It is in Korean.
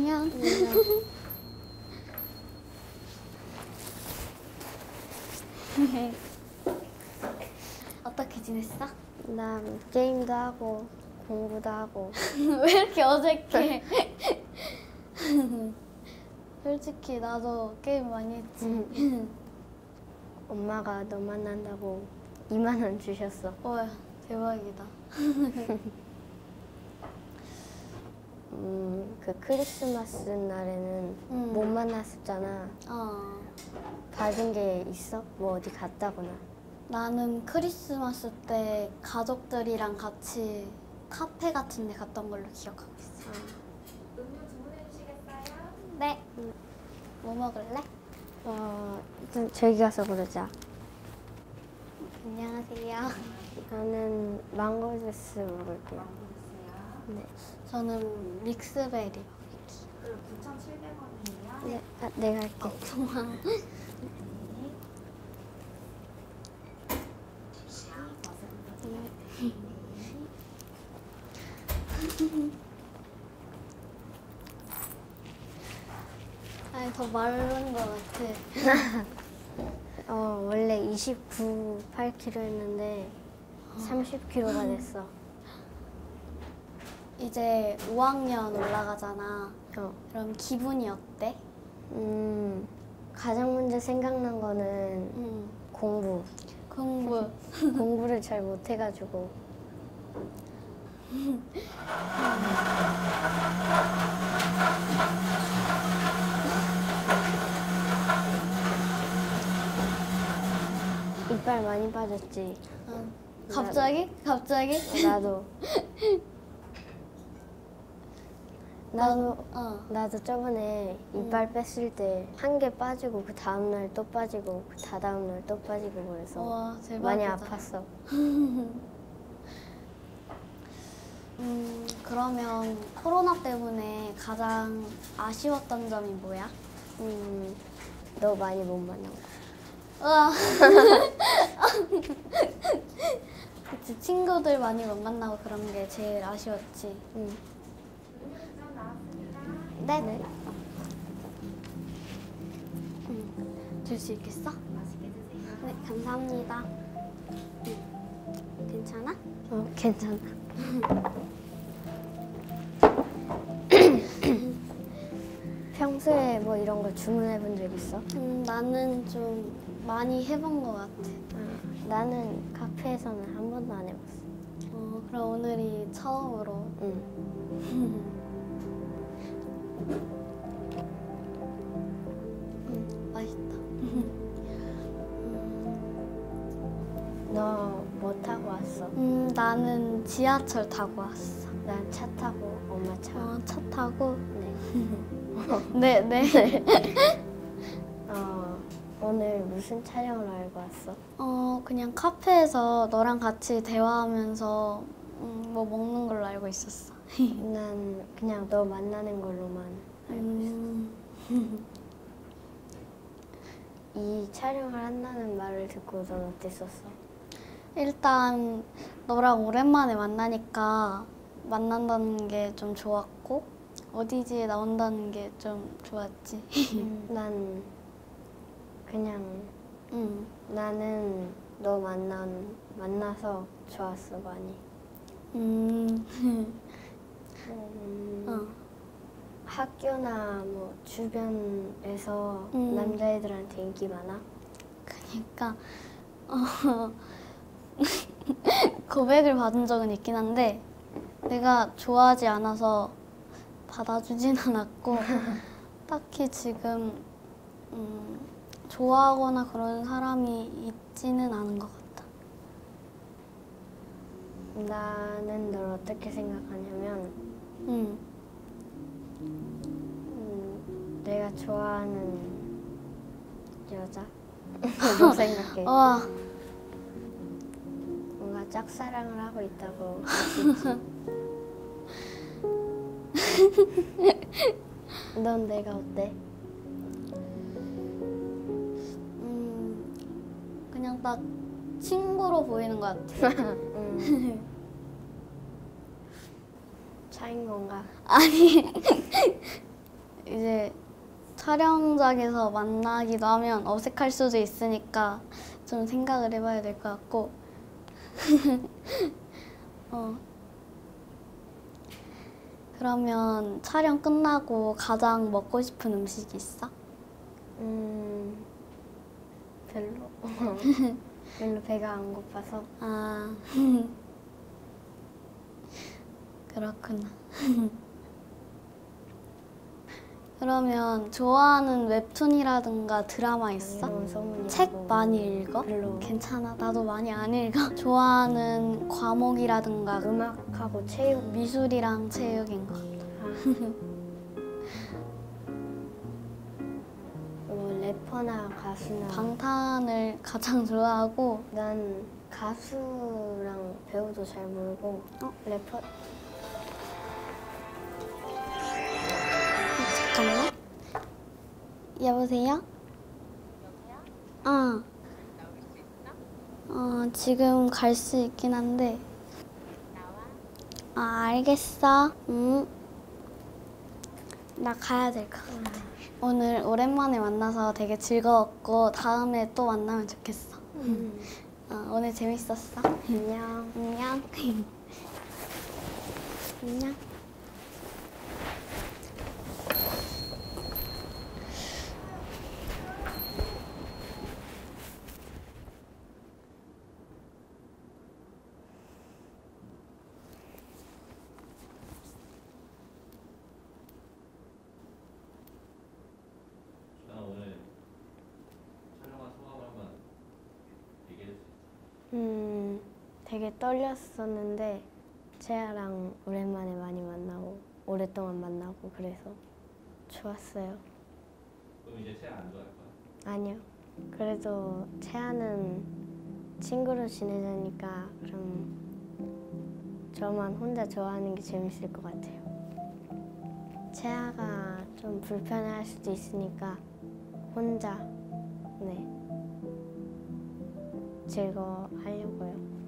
안녕. 어떻게 지냈어? 난 게임도 하고 공부도 하고. 왜 이렇게 어색해? 솔직히 나도 게임 많이 했지. 엄마가 너 만난다고 2만 원 주셨어. 와, 대박이다. 그 크리스마스 날에는 못 만났었잖아. 받은 게 있어? 뭐 어디 갔다거나? 나는 크리스마스 때 가족들이랑 같이 카페 같은 데 갔던 걸로 기억하고 있어. 음료 주문해 주시겠어요? 네. 뭐 먹을래? 일단 저기 가서 그러자. 안녕하세요. 나는 망고 주스 먹을게요. 네. 저는 믹스베리. 그럼 9,700원이에요. 네, 내가 할게. 좋아. 아니, 더 마른 것 같아. 원래 29.8kg 했는데 30kg가 됐어. 이제 5학년 올라가잖아. 그럼 기분이 어때? 가장 먼저 생각난 거는 공부. 공부. 공부를 잘 못해가지고. 이빨 많이 빠졌지. 갑자기? 갑자기? 나도. 나도 저번에 이빨 뺐을 때 한 개 빠지고 그 다음날 또 빠지고 그 다다음날 또 빠지고 그래서 와, 대박이다. 많이 아팠어. 그러면 코로나 때문에 가장 아쉬웠던 점이 뭐야? 너 많이 못 만나고. 우와. 그치, 친구들 많이 못 만나고 그런 게 제일 아쉬웠지. 네네. 줄 수 있겠어? 맛있게 드세요. 네, 감사합니다. 괜찮아? 괜찮아. 평소에 뭐 이런 거 주문해 본 적 있어? 나는 좀 많이 해본 것 같아. 나는 카페에서는 한 번도 안 해봤어. 그럼 오늘이 처음으로. 맛있다. 너 뭐 타고 왔어? 나는 지하철 타고 왔어. 난 차 타고 엄마 차. 차 타고? 네. 네. 오늘 무슨 촬영을 알고 왔어? 그냥 카페에서 너랑 같이 대화하면서 뭐 먹는 걸로 알고 있었어. 난 그냥 너 만나는 걸로만 알고 있었어. 이 촬영을 한다는 말을 듣고 넌 어땠었어? 일단 너랑 오랜만에 만나니까 만난다는 게 좀 좋았고 어디지에 나온다는 게 좀 좋았지. 난 그냥 나는 너 만나서 좋았어 많이. 학교나 뭐 주변에서 남자애들한테 인기 많아? 그러니까 고백을 받은 적은 있긴 한데 내가 좋아하지 않아서 받아주진 않았고 딱히 지금 좋아하거나 그런 사람이 있지는 않은 것 같아. 나는 널 어떻게 생각하냐면 내가 좋아하는 여자? 뭐 생각해? 뭔가 짝사랑을 하고 있다고 할 수 있지. 넌 내가 어때? 그냥 딱 친구로 보이는 것 같아. 차인 건가? 아니 이제 촬영장에서 만나기도 하면 어색할 수도 있으니까 좀 생각을 해봐야 될 것 같고 그러면 촬영 끝나고 가장 먹고 싶은 음식이 있어? 별로. 별로 배가 안 고파서. 아 그렇구나. 그러면 좋아하는 웹툰이라든가 드라마 있어? 이런 소문이 책 있고. 많이 읽어? 별로. 괜찮아. 나도 많이 안 읽어. 좋아하는 과목이라든가 음악하고 체육. 미술이랑 체육인 거. 뭐 래퍼나 가수나. 방탄을 가장 좋아하고 난 가수랑 배우도 잘 모르고 래퍼. 잠깐만. 여보세요? 지금 갈 수 있긴 한데. 알겠어. 나 가야 될 것 같아. 오늘 오랜만에 만나서 되게 즐거웠고 다음에 또 만나면 좋겠어. 오늘 재밌었어. 안녕. 안녕. 안녕. 오늘 촬영한 소감을 한번 얘기해 줄 수 있어? 되게 떨렸었는데 채아랑 오랜만에 많이 만나고 오랫동안 만나고 그래서 좋았어요. 그럼 이제 채 안 좋아할 거야? 아니요. 그래도 채아는 친구로 지내자니까 그럼 저만 혼자 좋아하는 게 재밌을 것 같아요. 채아가 좀 불편해할 수도 있으니까 혼자 즐거워하려고요.